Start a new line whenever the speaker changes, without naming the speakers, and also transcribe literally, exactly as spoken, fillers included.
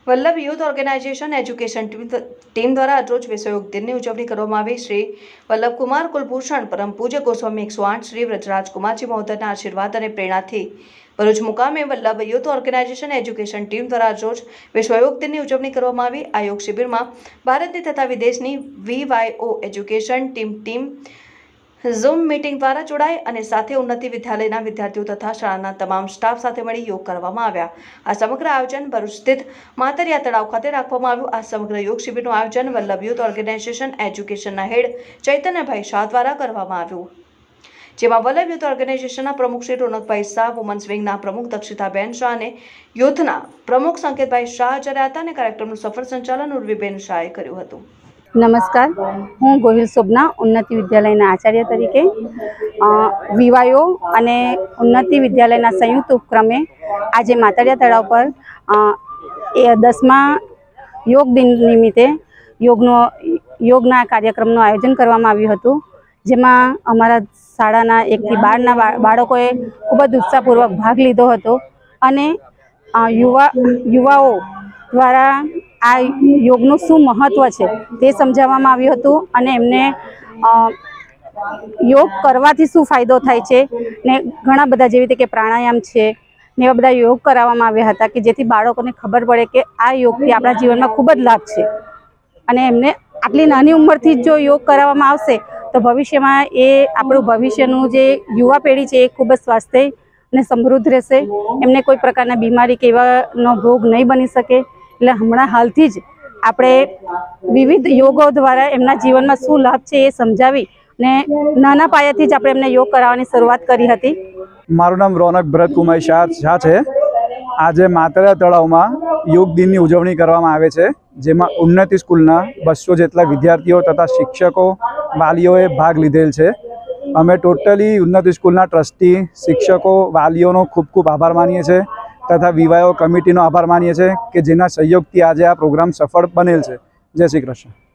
Vallabh youth organisation education team દ્વારા રોજ વિશ્વ યોગ દિનની ઉજવણી કરવામાં આવી। શ્રી વલ્લભકુમાર કુલભૂષણ પરમ પૂજ્ય ગોસ્વામી એકસો આઠ શ્રી વ્રજરાજકુમારજી મહોદયના આશીર્વાદ અને પ્રેરણાથી ભરૂચ મુકામે Vallabh youth organisation education team દ્વારા રોજ વિશ્વ યોગ દિનની ઉજવણી કરવામાં આવી। આ યોગ શિબિરમાં ભારતની તથા વિદેશની VYO education team team Zoom meeting દ્વારા જોડાઈ અને સાથે ઉન્નતિ વિદ્યાલયના વિદ્યાર્થીઓ તથા શાળાના તમામ સ્ટાફ સાથે મળી યોગ કરવામાં આવ્યા। આ સમગ્ર આયોજન ભરૂચ સ્થિત માતરિયા તળાવ ખાતે રાખવામાં આવ્યું। આ સમગ્ર યોગ શિબિરનું આયોજન વલ્લભ યુથ ઓર્ગેનાઇઝેશન એજ્યુકેશનના હેડ ચૈતન્યભાઈ શાહ દ્વારા કરવામાં આવ્યું, જેમાં વલ્લભ યુથ ઓર્ગેનાઇઝેશનના પ્રમુખ શ્રી રોનકભાઈ શાહ, વુમન્સ વિંગના પ્રમુખ દક્ષિતાબેન શાહ અને યુથના પ્રમુખ સંકેતભાઈ શાહ હાજર હતા અને કાર્યક્રમનું સફળ સંચાલન ઉર્વીબેન શાહે કર્યું હતું।
नमस्कार, हूँ गोहिल शोभना उन्नति विद्यालय आचार्य तरीके विवायो અને उन्नति विद्यालय संयुक्त उपक्रमे आज मातरिया तलाव पर ए दसमा योग दिन निमित्ते योगनो योगना कार्यक्रमનું आयोजन કરવામાં આવ્યું હતું, જેમાં અમારા શાળાના એક થી બાર ના બાળકોએ ખૂબ જ ઉત્સાહપૂર્વક ભાગ લીધો હતો અને યુવા યુવાઓ દ્વારા આ યોગનું શું મહત્વ છે તે સમજાવવામાં આવ્યું હતું અને એમને યોગ કરવાથી શું ફાયદો થાય છે ને ઘણા બધા જેવી રીતે કે પ્રાણાયામ છે ને એવા બધા યોગ કરાવવામાં આવ્યા હતા કે જેથી બાળકોને ખબર પડે કે આ યોગથી આપણા જીવનમાં ખૂબ જ લાભ છે અને એમને આટલી નાની ઉંમરથી જ જો યોગ કરાવવામાં આવશે તો ભવિષ્યમાં એ આપણું ભવિષ્યનું જે યુવા પેઢી છે એ ખૂબ જ સ્વાસ્થ્ય અને સમૃદ્ધ રહેશે, એમને કોઈ પ્રકારના બીમારી કે એવાનો ભોગ નહીં બની શકે। એટલે હમણાં હાલથી જ આપણે વિવિધ યોગો દ્વારા એમના જીવનમાં શું લાભ છે એ સમજાવી ને નાના પાયાથી જ આપણે એમને યોગ કરાવવાની શરૂઆત કરી હતી।
મારું નામ રોનક ભરતકુમાર શાહ શાહ છે। આજે માતરિયા તળાવમાં યોગ દિનની ઉજવણી કરવામાં આવે છે, જેમાં ઉન્નતિ સ્કૂલના બસો જેટલા વિદ્યાર્થીઓ તથા શિક્ષકો વાલીઓએ ભાગ લીધેલ છે। અમે ટોટલી ઉન્નતિ સ્કૂલના ટ્રસ્ટી, શિક્ષકો, વાલીઓનો ખૂબ ખૂબ આભાર માનીએ છીએ તથા વિવાયો કમિટીનો આભાર માનીએ છીએ કે જેના સહયોગથી આજે આ પ્રોગ્રામ સફળ બનેલ છે। જય શ્રી કૃષ્ણ।